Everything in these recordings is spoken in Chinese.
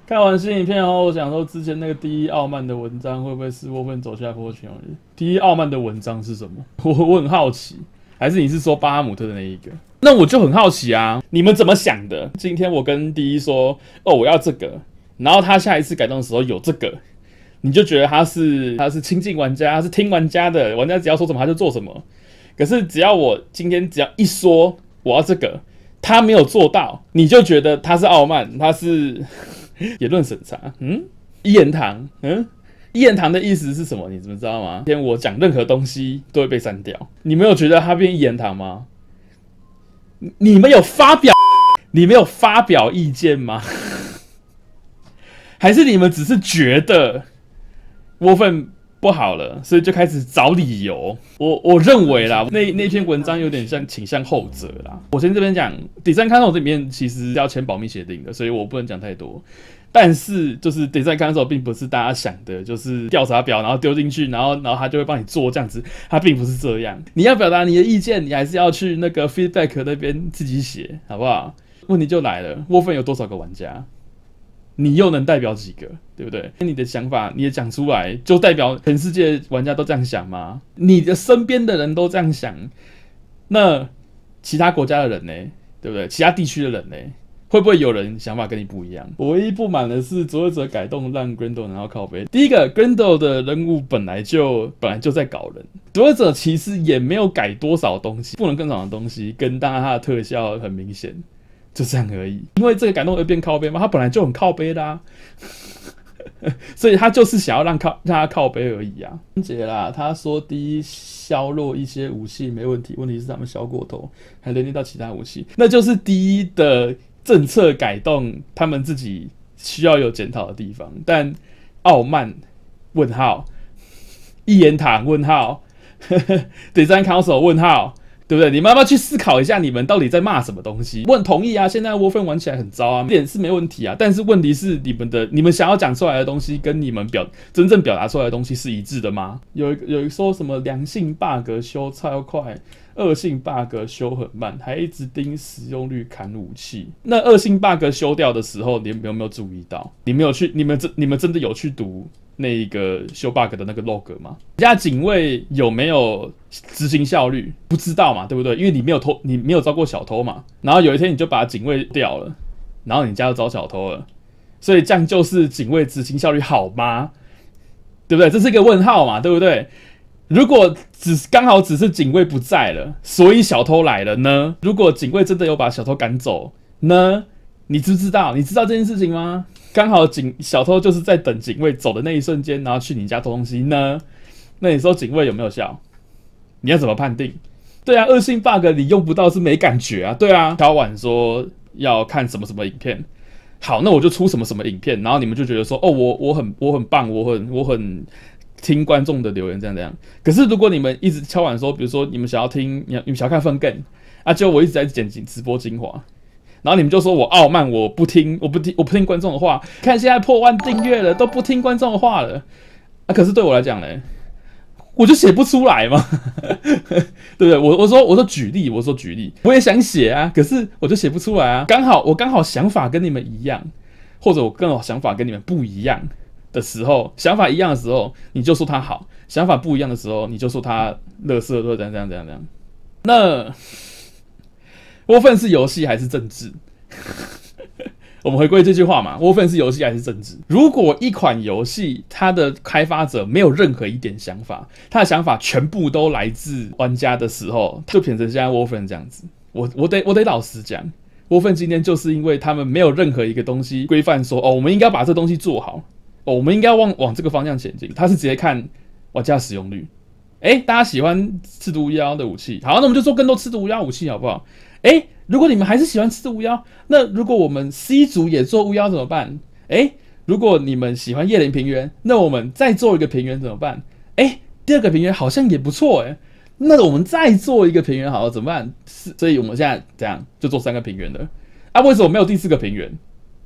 看完新影片后，我想说之前那个第一傲慢的文章会不会是沃芬走下坡前第一傲慢的文章是什么？我很好奇，还是你是说巴哈姆特的那一个？那我就很好奇啊，你们怎么想的？今天我跟第一说，哦，我要这个，然后他下一次改动的时候有这个，你就觉得他是亲近玩家，他是听玩家的，玩家只要说什么他就做什么。可是只要我今天只要一说我要这个，他没有做到，你就觉得他是傲慢，他是言论审查。一言堂，一言堂的意思是什么？你知道吗？今天我讲任何东西都会被删掉，你没有觉得他变一言堂吗？你们有发表意见吗？还是你们只是觉得沃芬不好了，所以就开始找理由？我认为啦，那篇文章有点倾向后者啦。我先这边讲，Design Council 这里面其实要签保密协定的，所以我不能讲太多。但是就是 Design Council 并不是大家想的，就是调查表然后丢进去，然后他就会帮你做这样子，它并不是这样。你要表达你的意见，你还是要去那个 feedback 那边自己写，好不好？问题就来了，沃芬有多少个玩家？你又能代表几个，对不对？你的想法你也讲出来，就代表全世界玩家都这样想吗？你的身边的人都这样想，那其他国家的人呢？对不对？其他地区的人呢？会不会有人想法跟你不一样？我唯一不满的是佐尔者改动让 Grendel 拿到靠背。第一个 Grendel 的人物本来就在搞人，佐尔者其实也没有改多少东西，不能更少的东西，跟当然他的特效很明显。就这样而已，因为这个改动而变靠背嘛，他本来就很靠背啦、所以他就是想要让他靠背而已啊。姐啦，他说第一削弱一些武器没问题，问题是他们削过头，还连累到其他武器，那就是第一的政策改动，他们自己需要有检讨的地方。但傲慢问号，一言堂问号，Design Council 问号。对不对？你们要不要去思考一下，你们到底在骂什么东西？我很同意啊，现在沃芬玩起来很糟啊，这点是没问题啊。但是问题是，你们想要讲出来的东西，跟你们真正表达出来的东西是一致的吗？有说什么良性 bug 修超快，恶性 bug 修很慢，还一直盯使用率砍武器。那恶性 bug 修掉的时候，你们有没有注意到？你们真的有去读那个修 bug 的那个 log 吗？人家警卫有没有执行效率？不知道嘛，对不对？因为你没有招过小偷嘛。然后有一天你就把警卫掉了，然后你家就招小偷了，所以这样就是警卫执行效率好吗？对不对？这是一个问号嘛，对不对？如果刚好只是警卫不在了，所以小偷来了呢？如果警卫真的有把小偷赶走呢？你知不知道？你知道这件事情吗？刚好小偷就是在等警卫走的那一瞬间，然后去你家偷东西呢？那你说警卫有没有效？你要怎么判定？对啊，恶性 bug 你用不到是没感觉啊。对啊，小婉说要看什么什么影片，好，那我就出什么什么影片，然后你们就觉得说，哦，我很棒，我很听观众的留言，这样。可是如果你们一直敲碗说，比如说你们想要想要看分更啊，就我一直在剪直播精华。然后你们就说我傲慢，我不听观众的话。看现在破万订阅了，都不听观众的话了。啊，可是对我来讲呢，我就写不出来嘛，对不对？我说举例，我也想写啊，可是我就写不出来啊。我刚好想法跟你们一样，或者我刚好想法跟你们不一样的时候，想法一样的时候，你就说他好；想法不一样的时候，你就说他垃圾，或者这样。那沃芬是游戏还是政治？我们回归这句话嘛，沃芬是游戏还是政治？如果一款游戏它的开发者没有任何一点想法，他的想法全部都来自玩家的时候，就变成现在沃芬这样子。我得老实讲，沃芬今天就是因为他们没有任何一个东西规范说，哦，我们应该把这东西做好，哦，我们应该往这个方向前进。他是直接看玩家使用率。大家喜欢赤毒巫妖的武器，好，那我们就做更多赤毒巫妖武器好不好？如果你们还是喜欢赤毒巫妖，那如果我们 C 族也做巫妖怎么办？如果你们喜欢夜灵平原，那我们再做一个平原怎么办？第二个平原好像也不错那我们再做一个平原好了怎么办？所以我们现在怎样就做3个平原了啊？为什么没有第4个平原？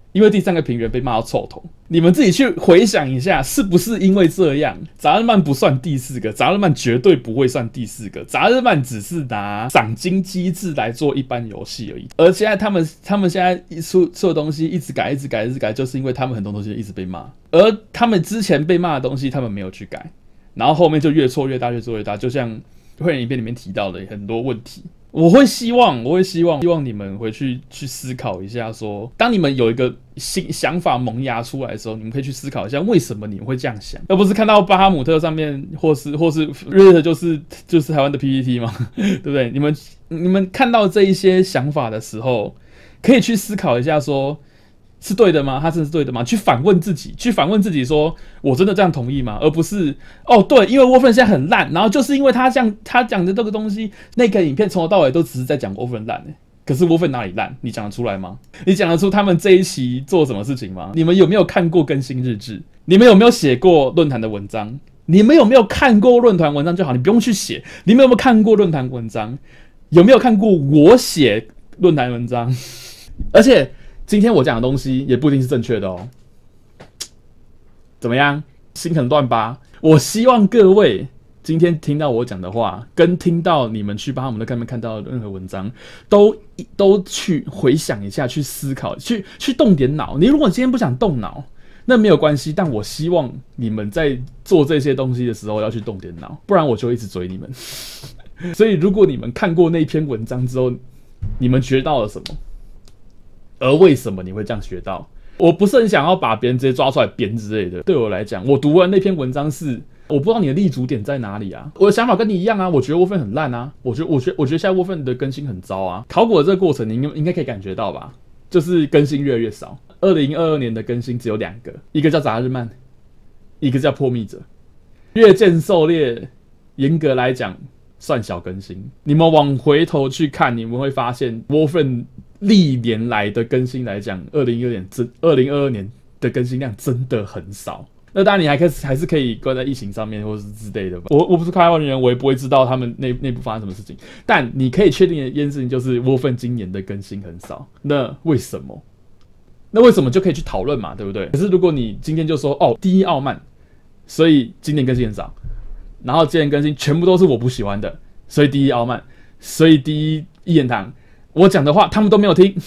因为第三个平原被骂到臭头。你们自己去回想一下，是不是因为这样，扎日曼不算第4个，扎日曼绝对不会算第4个，扎日曼只是拿赏金机制来做一般游戏而已。而现在他们现在出的东西一直改，就是因为他们很多东西一直被骂，而他们之前被骂的东西他们没有去改，然后后面就越错越大，就像会员影片里面提到的很多问题。我会希望你们回去思考一下说，当你们有一个新想法萌芽出来的时候，你们可以去思考一下为什么你们会这样想，而不是看到巴哈姆特上面或是 Reddit 就是台湾的 PPT 嘛，对不对？你们看到这一些想法的时候，可以去思考一下说，是对的吗？他真的是对的吗？去反问自己说，我真的这样同意吗？而不是对，因为沃芬现在很烂，然后就是因为他讲的这个东西，那个影片从头到尾都只是在讲沃芬烂可是沃芬哪里烂？你讲得出来吗？你讲得出他们这一期做什么事情吗？你们有没有看过更新日志？你们有没有写过论坛的文章？你们有没有看过论坛文章就好，你不用去写。你们有没有看过论坛文章？有没有看过我写论坛文章？而且今天我讲的东西也不一定是正确的哦。怎么样？心很乱吧？我希望各位今天听到我讲的话，跟听到你们去巴哈姆特上面看到的任何文章，都去回想一下，去思考，去动点脑。你如果今天不想动脑，那没有关系，但我希望你们在做这些东西的时候要去动点脑，不然我就一直追你们。所以如果你们看过那篇文章之后，你们学到了什么？而为什么你会这样学到？我不是很想要把别人直接抓出来编之类的。对我来讲，我读完那篇文章是，我不知道你的立足点在哪里啊。我的想法跟你一样啊，我觉得沃芬很烂啊，我觉得现在沃芬的更新很糟啊。考古的这个过程，你应该可以感觉到吧？就是更新越来越少。2022年的更新只有2个，一个叫扎日曼，一个叫破密者。月剑狩猎，严格来讲算小更新。你们往回头去看，你们会发现沃芬历年来的更新来讲，2022年的更新量真的很少。那当然，你还是可以关在疫情上面或是之类的吧。我不是开发人员，我也不会知道他们内部发生什么事情。但你可以确定的一件事情就是，沃芬今年的更新很少。那为什么？就可以去讨论嘛，对不对？可是如果你今天就说第一傲慢，所以今年更新很少，然后今年更新全部都是我不喜欢的，所以第一傲慢，所以第一一言堂。我讲的话他们都没有听。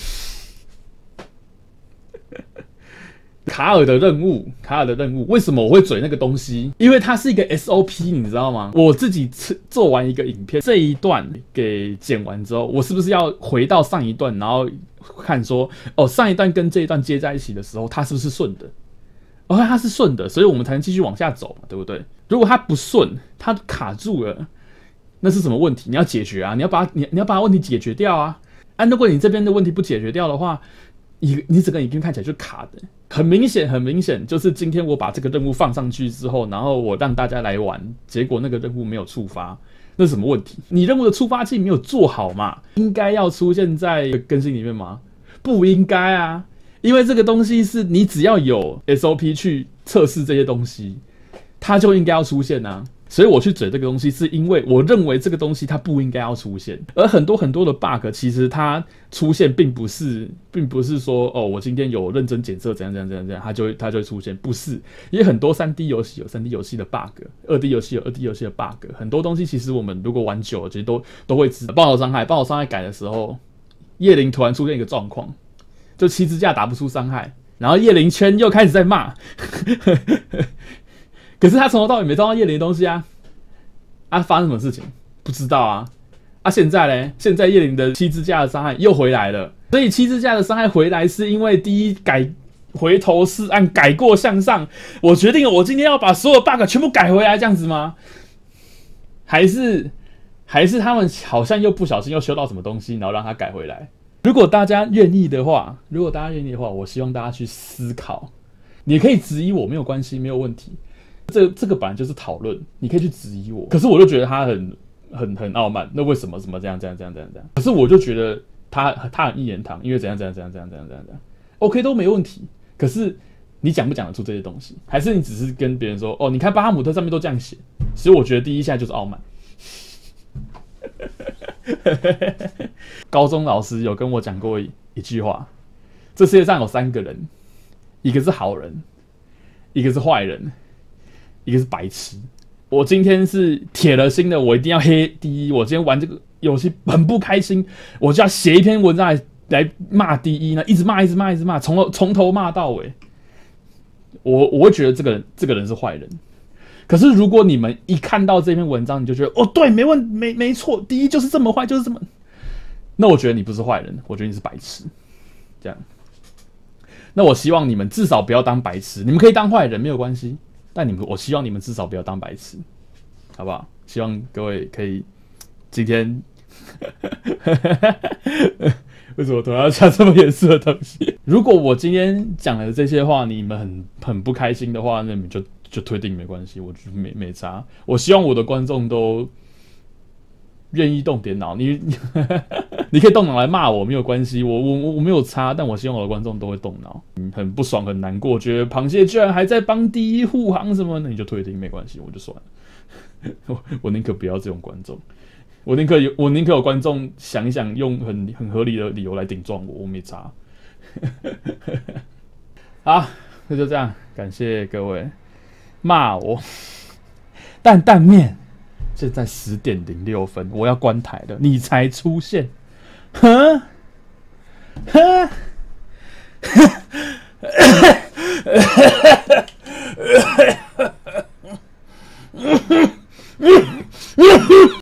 卡尔的任务，为什么我会嘴那个东西？因为它是一个 SOP， 你知道吗？我自己做完一个影片，这一段给剪完之后，我是不是要回到上一段，然后看说，上一段跟这一段接在一起的时候，它是不是顺的？它是顺的，所以我们才能继续往下走嘛，对不对？如果它不顺，它卡住了，那是什么问题？你要解决啊，你要把问题解决掉啊。如果你这边的问题不解决掉的话，你整个影片看起来就卡的。很明显，就是今天我把这个任务放上去之后，然后我让大家来玩，结果那个任务没有触发，那是什么问题？你任务的触发器没有做好嘛？应该要出现在更新里面吗？不应该啊，因为这个东西是你只要有 SOP 去测试这些东西，它就应该要出现啊。所以我去嘴这个东西，是因为我认为这个东西它不应该要出现，而很多的 bug 其实它出现并不是说我今天有认真检测怎样，它就会出现，不是，因为很多3D 游戏有3D 游戏的 bug，2D 游戏有2D 游戏的 bug， 很多东西其实我们如果玩久了，其实都会知道。爆头伤害改的时候，叶灵突然出现一个状况，就7支架打不出伤害，然后叶灵圈又开始在骂。可是他从头到尾没抓到叶灵的东西啊！发生什么事情？不知道啊！现在嘞，现在叶灵的7支架的伤害又回来了，所以7支架的伤害回来是因为第一回头是按改过向上，我决定了，我今天要把所有 bug 全部改回来，这样子吗？还是他们好像又不小心又修到什么东西，然后让他改回来？如果大家愿意的话，我希望大家去思考。你可以质疑我，没有关系，没有问题。这个本来就是讨论，你可以去质疑我，可是我就觉得他很傲慢，那为什么这样？可是我就觉得他很一言堂，因为怎样，OK 都没问题。可是你讲不讲得出这些东西？还是你只是跟别人说，你看巴哈姆特上面都这样写，所以我觉得第一下就是傲慢。高中老师有跟我讲过一句话：这世界上有3个人， 一个是好人，一个是坏人，一个是白痴。我今天是铁了心的，我一定要黑第一。我今天玩这个游戏很不开心，我就要写一篇文章来骂第一呢，一直骂，从头骂到尾。我会觉得这个人是坏人。可是如果你们一看到这篇文章，你就觉得哦，对，没错，第一就是这么坏，就是这么。那我觉得你不是坏人，我觉得你是白痴。这样。那我希望你们至少不要当白痴，你们可以当坏人没有关系，但我希望你们至少不要当白痴，好不好？希望各位可以今天为什么突然要讲这么严肃的东西？如果我今天讲的这些话你们很不开心的话，那你们就退订没关系，我就没差。我希望我的观众都愿意动点脑，你可以动脑来骂我没有关系，我没有差，但我希望我的观众都会动脑。很不爽很难过，觉得螃蟹居然还在帮第一护航什么，那你就退订没关系，我就算了。我宁可不要这种观众，我宁可有观众想一想，用很合理的理由来顶撞我没差。好，那就这样，感谢各位骂我。担面。现在10:06，我要关台了，你才出现，哼。